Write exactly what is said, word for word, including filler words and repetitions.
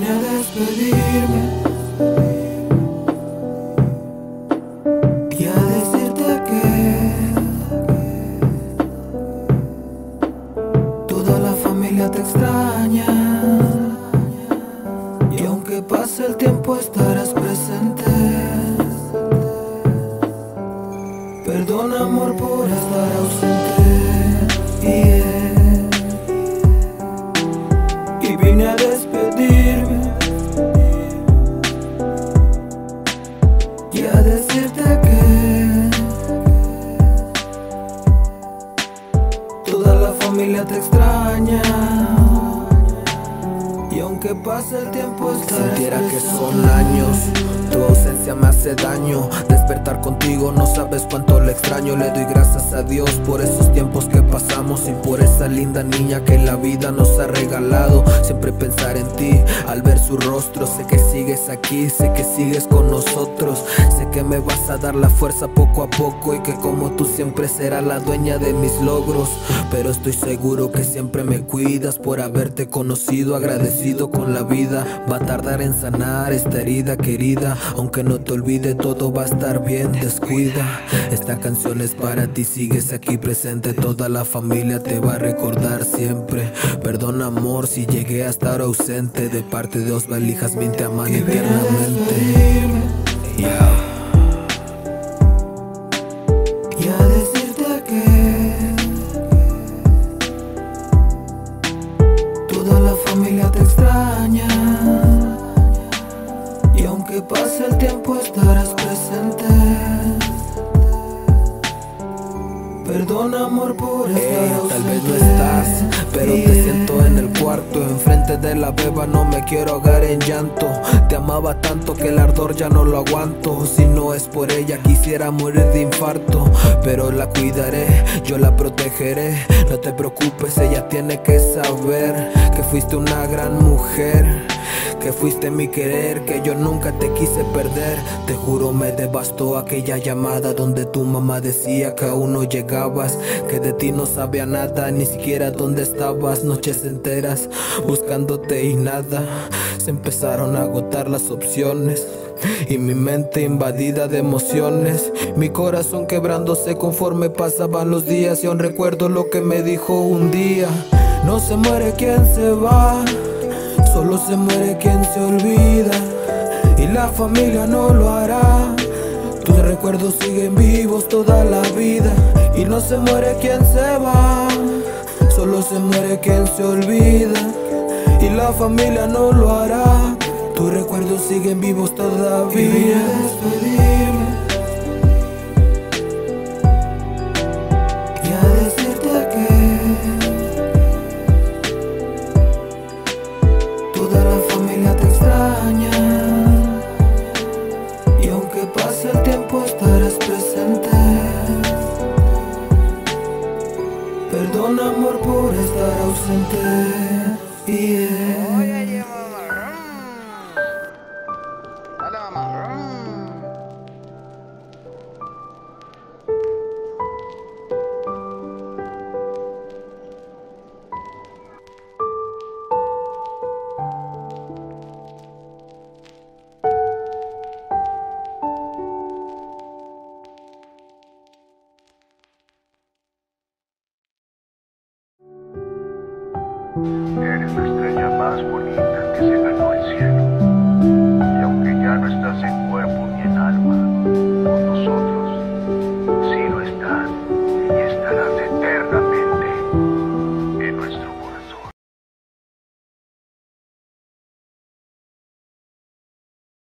a despedirme y a decirte que toda la familia te extraña, y aunque pase el tiempo estarás presente. Perdona, amor, por estar ausente, yeah. Y vine a despedirme y a decirte que toda la familia te extraña, y aunque pase el tiempo estarás Sintiera que presente. son años, tu ausencia me hace daño. Despertar contigo, no sabes cuánto le extraño. Le doy gracias a Dios por esos tiempos que pasamos y por esa linda niña que la vida nos ha regalado. Siempre pensar en ti, al ver su rostro. Sé que sigues aquí, sé que sigues con nosotros. Sé que me vas a dar la fuerza poco a poco, y que como tú siempre serás la dueña de mis logros. Pero estoy seguro que siempre me cuidas por haberte conocido. Agradecido con la vida, va a tardar en sanar esta herida querida. Aunque no te olvide, todo va a estar bien, descuida. Esta canción es para ti, sigues aquí presente. Toda la familia te va a recordar siempre. Perdona, amor, si llegué a estar ausente. De parte de Osvaldo y Jazmín te aman Y vine a eternamente. despedirme Yeah. y a decirte que toda la familia te extraña, y aunque pase el tiempo estarás presente. Perdona, amor, por estar Ey, ausente. tal vez no estás, pero te siento en el cuarto. Enfrente de la beba, no me quiero ahogar en llanto. Te amaba tanto que el ardor ya no lo aguanto. Si no es por ella, quisiera morir de infarto. Pero la cuidaré, yo la protegeré. No te preocupes, ella tiene que saber que fuiste una gran mujer, que fuiste mi querer, que yo nunca te quise perder. Te juro, me devastó aquella llamada donde tu mamá decía que aún no llegabas, que de ti no sabía nada, ni siquiera dónde estabas. Noches enteras buscándote y nada. Se empezaron a agotar las opciones y mi mente invadida de emociones, mi corazón quebrándose conforme pasaban los días. Y aún recuerdo lo que me dijo un día: no se muere quien se va, solo se muere quien se olvida, y la familia no lo hará. Tus recuerdos siguen vivos toda la vida, y no se muere quien se va, solo se muere quien se olvida, y la familia no lo hará. Tus recuerdos siguen vivos Y todavía. vine a despedirme y a decirte que toda la familia te extraña, y aunque pase el tiempo estarás presente. Perdona, amor, por estar ausente, yeah. Oye, mamá. Dale, mamá. Eres la estrella más bonita que se ganó el cielo, y aunque ya no estás en cuerpo ni en